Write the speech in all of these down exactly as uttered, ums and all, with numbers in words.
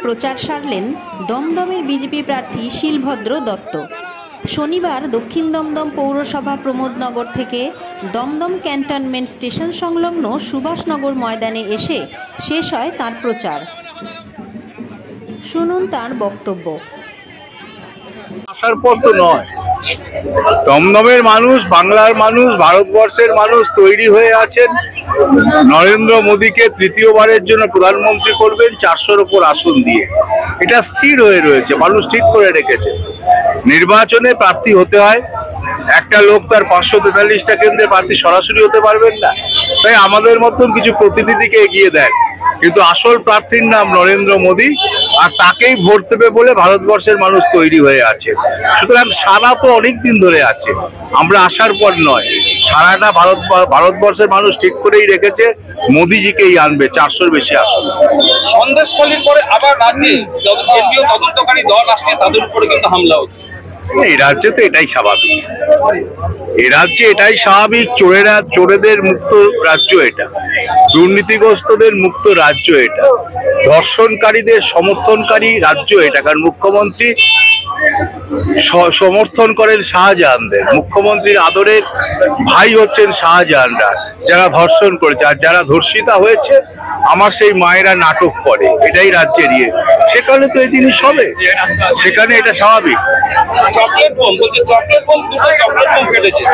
প্রচার সারলেন দমদমের বিজেপি প্রার্থী শিলভদ্র দত্ত। শনিবার দক্ষিণ দমদম পৌরসভা প্রমোদনগর থেকে দমদম ক্যান্টনমেন্ট স্টেশন সংলগ্ন সুভাষনগর ময়দানে এসে শেষ হয় তার প্রচার। শুনুন তার বক্তব্য। আসার পর তো নয়, দমদমের মানুষ, বাংলার মানুষ, ভারতবর্ষের মানুষ তৈরি হয়ে আছেন নরেন্দ্র মোদীকে তৃতীয়বারের জন্য প্রধানমন্ত্রী করবেন চারশোর ওপর আসন দিয়ে। এটা স্থির হয়ে রয়েছে, মানুষ ঠিক করে রেখেছে। নির্বাচনে প্রার্থী হতে হয়, একটা লোক তার পাঁচশো তেতাল্লিশটা কেন্দ্রে প্রার্থী সরাসরি হতে পারবেন না, তাই আমাদের মতন কিছু প্রতিনিধিকে এগিয়ে দেন। কিন্তু আসল প্রার্থীর নাম নরেন্দ্র মোদী, আর তাকেই ভোট দেবে বলে ভারতবর্ষের মানুষ তৈরি হয়ে আছে। সুতরাং সারা তো অনেক দিন ধরে আছে, আমরা আসার পর নয়, সারাটা ভারত ভারতবর্ষের মানুষ ঠিক করেই রেখেছে মোদীজিকেই আনবে চারশোর বেশি আসন। সন্দেশখালীর পরে আবার রাজ্যে কেন্দ্রীয় তদন্তকারী দল আসছে, তাদের উপরে কিন্তু হামলা হচ্ছে। এই রাজ্যে তো এটাই স্বাভাবিক, এই রাজ্যে এটাই স্বাভাবিক। চোরেরা চোরেদের মুক্ত রাজ্য এটা, দুর্নীতিগ্রস্তদের মুক্ত রাজ্য এটা, ধর্ষণকারীদের সমর্থনকারী রাজ্য এটা। কারণ মুখ্যমন্ত্রী সমর্থন করেন শাহজাহানদের, মুখ্যমন্ত্রীর আদরের ভাই হচ্ছেন শাহজাহানরা, যারা ধর্ষণ করেছে। আর যারা ধর্ষিতা হয়েছে আমার সেই মায়েরা নাটক করে, এটাই রাজ্যের ইয়ে। সেখানে তো এই জিনিস হবে, সেখানে এটা স্বাভাবিক। চকলেট বোম বলছে, চকলেট বোম দুটো চকলেট বোম ফেটেছে,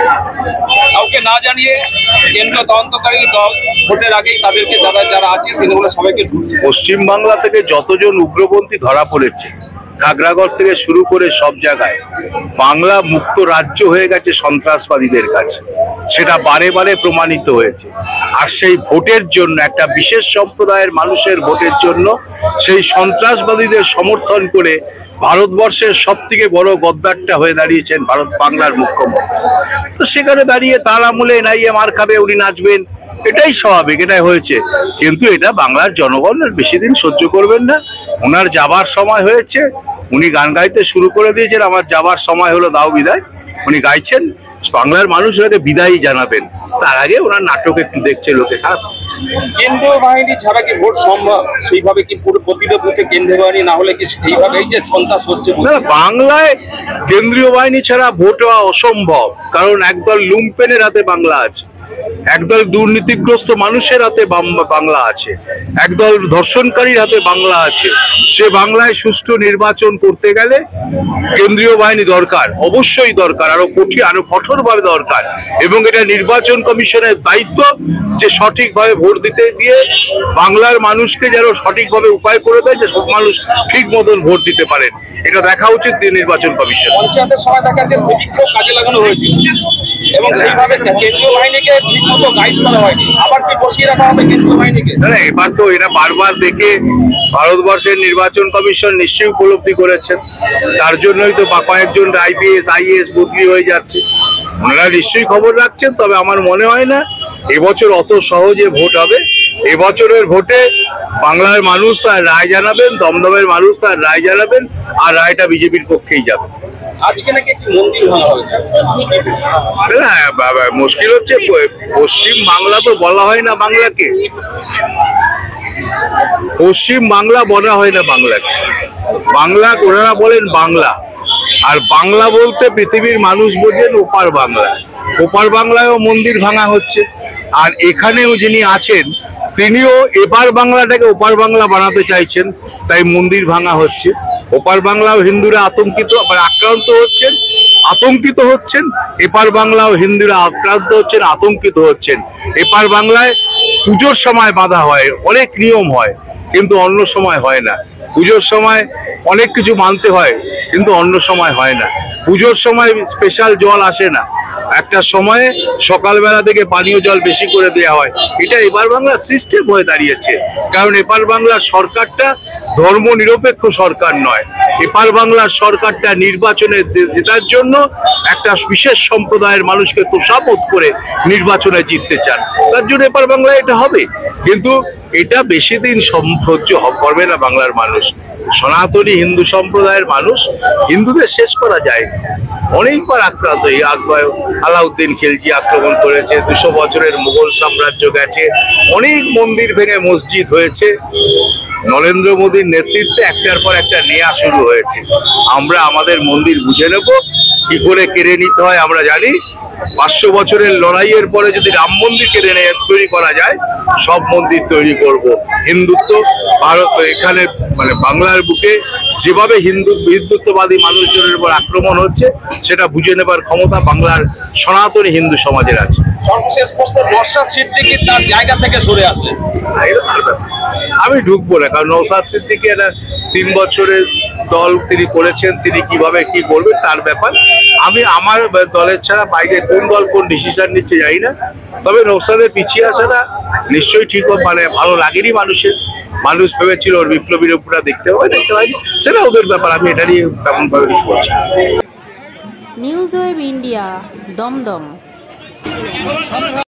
কাউকে না জানিয়ে কেন্দ্রীয় তদন্তকারী দল ভোটের আগেই তাদেরকে যারা যারা আছে তৃণমূলের সবাইকে ঢুকছে। পশ্চিমবাংলা থেকে যতজন উগ্রপন্থী ধরা পড়েছে, খাগড়াগড় থেকে শুরু করে সব জায়গায়, বাংলা মুক্ত রাজ্য হয়ে গেছে সন্ত্রাসবাদীদের কাছে, সেটা বারে বারে প্রমাণিত হয়েছে। আর সেই ভোটের জন্য, একটা বিশেষ সম্প্রদায়ের মানুষের ভোটের জন্য সেই সন্ত্রাসবাদীদের সমর্থন করে ভারতবর্ষের সব থেকে বড় গদ্দারটা হয়ে দাঁড়িয়েছেন ভারত বাংলার মুখ্যমন্ত্রী। তো সেখানে দাঁড়িয়ে তার আমলে নাইয়ে মার খাবে, উনি নাচবেন, এটাই স্বাভাবিক, এটাই হয়েছে। কিন্তু এটা বাংলার জনগণ বেশি দিন সহ্য করবেন না। ওনার যাবার সময় হয়েছে, উনি গান গাইতে শুরু করে দিয়েছেন, আমার যাবার সময় হলো, দাও বিদায়। উনি গাইছেন, বাংলার মানুষ ওনাকে বিদায় জানাবেন, তার আগে ওনার নাটক একটু দেখছে লোকে, খারাপ। কেন্দ্রীয় বাহিনী ছাড়া কি ভোট সম্ভব? সেইভাবে কি পুরো প্রতিটা বুথে কেন্দ্রীয় বাহিনী না হলে কি এইভাবে এই যে সন্ত্রাস হচ্ছে? না, বাংলায় কেন্দ্রীয় বাহিনী ছাড়া ভোট হওয়া অসম্ভব। কারণ একদল লুম্পেনের হাতে বাংলা আছে, একদল দুর্নীতিগ্রস্ত মানুষের হাতে বাংলা আছে, একদল ধর্ষণকারীর হাতে বাংলা আছে। সে বাংলায় সুষ্ঠু নির্বাচন করতে গেলে কেন্দ্রীয় বাহিনী দরকার, অবশ্যই দরকার, আরো কঠিন, আরো কঠোরভাবে দরকার। এবং এটা নির্বাচন কমিশনের দায়িত্ব যে সঠিকভাবে ভোট দিতে দিয়ে বাংলার মানুষকে যেন সঠিকভাবে উপায় করে দেয়, যে সব মানুষ ঠিক মতন ভোট দিতে পারেন, এটা দেখা উচিত নির্বাচন কমিশন। পঞ্চায়েতের সময় দেখা যাচ্ছে সিভিক কোড কাজে লাগানো হয়েছে এবং সেইভাবে কেন্দ্রীয় বাহিনীকে ঠিক মতো গাইড করা হয়নি, আবার কি বসিয়ে রাখা হবে কেন্দ্রীয় বাহিনীকে? না, এবার তো এরা বারবার দেখে ভারতবর্ষের নির্বাচন কমিশন নিশ্চয়ই উপলব্ধি করেছেন, তার জন্যই তো বা কয়েকজন আইপিএস আইএএস বদলি হয়ে যাচ্ছে। ওনারা নিশ্চয়ই খবর রাখছেন, তবে আমার মনে হয় না এবছর অত সহজে ভোট হবে। এবছরের ভোটে বাংলার মানুষ তার রায় জানাবেন, দমদমের মানুষ তার রায় জানাবেন, আর রায়টা বিজেপির পক্ষেই যাবে। আজকে নাকি একটি মন্দির ভাঙা হয়েছে। না, মুশকিল হচ্ছে পশ্চিম বাংলা তো বলা হয় না বাংলাকে, পশ্চিম বাংলা বলা হয় না বাংলাকে, বাংলা ওনারা বলেন বাংলা। আর বাংলা বলতে পৃথিবীর মানুষ বোঝেন ওপার বাংলা, ওপার বাংলায়ও মন্দির ভাঙা হচ্ছে। আর এখানেও যিনি আছেন তিনিও এপার বাংলাটাকে ওপার বাংলা বানাতে চাইছেন, তাই মন্দির ভাঙা হচ্ছে। ওপার বাংলাও হিন্দুরা আতঙ্কিত, আবার আক্রান্ত হচ্ছেন, আতঙ্কিত হচ্ছেন। এপার বাংলাও হিন্দুরা আক্রান্ত হচ্ছেন, আতঙ্কিত হচ্ছেন। এপার বাংলায় পুজোর সময় বাধা হয়, অনেক নিয়ম হয়, কিন্তু অন্য সময় হয় না। পুজোর সময় অনেক কিছু মানতে হয়, কিন্তু অন্য সময় হয় না। পুজোর সময় স্পেশাল জল আসে না, একটা সময়ে সকালবেলা থেকে পানীয় জল বেশি করে দেওয়া হয়। এটা এপার বাংলার সিস্টেম হয়ে দাঁড়িয়েছে। কারণ এপার বাংলার সরকারটা ধর্ম নিরপেক্ষ সরকার নয়, এপার বাংলার সরকারটা নির্বাচনে জেতার জন্য একটা বিশেষ সম্প্রদায়ের মানুষকে তোষামোদ করে নির্বাচনে জিততে চান, তার জন্য এপার বাংলায় এটা হবে। কিন্তু এটা বেশি দিন সহ্য করবে না বাংলার মানুষ। সনাতনী হিন্দু সম্প্রদায়ের মানুষ, হিন্দুদের শেষ করা যায় না। অনেকবার আক্রান্ত, এই আকবর আলাউদ্দিন খিলজি আক্রমণ করেছে, দুশো বছরের মুঘল সাম্রাজ্য গেছে, অনেক মন্দির ভেঙে মসজিদ হয়েছে। নরেন্দ্র মোদীর নেতৃত্বে একটার পর একটা নেওয়া শুরু হয়েছে। আমরা আমাদের মন্দির বুঝে নেব, কি করে কেড়ে নিতে হয় আমরা জানি। পাঁচশো বছরের লড়াইয়ের পরে যদি রাম মন্দির কেড়ে নিয়ে তৈরি করা যায়, সব মন্দির তৈরি করব। হিন্দুত্ব ভারত এখানে মানে বাংলার বুকে যেভাবে হিন্দু হিন্দুত্ববাদী মানুষজনের উপর আক্রমণ হচ্ছে, সেটা বুঝে নেবার ক্ষমতা বাংলার সনাতনী হিন্দু সমাজের আছে। সর্বশেষ প্রশ্ন, নওশাদ সিদ্দিকী তার জায়গা থেকে সরে আসলেন, এটা তার ব্যাপার, আমি ঢুকবো না। কারণ নওশাদ সিদ্দিকী একটা তিন বছরের দল তিনি করেছেন, তিনি কিভাবে কি করবেন তার ব্যাপার। আমি আমার দলের ছাড়া বাইরে কোন দল কোন ডিসিশন নিচ্ছে জানি না। তবে নওশাদের পিছিয়ে আসাটা নিশ্চয়ই ঠিক, মানে ভালো লাগেনি মানুষের। মানুষ ভেবেছিল ওর বিপ্লবীর উপরা দেখতে হবে, দেখতে পাইনি, সেটা ওদের ব্যাপার। আমি এটা নিয়ে তেমন ভাবে কিছু বলছি। News web India, Dumdum.